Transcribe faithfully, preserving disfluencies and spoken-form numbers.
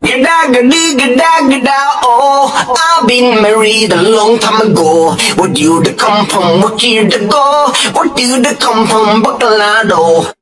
Gada gadi gada gada oh, I've been married a long time ago. Where do you come from? Where do you go? Where do you come from? Bacolado.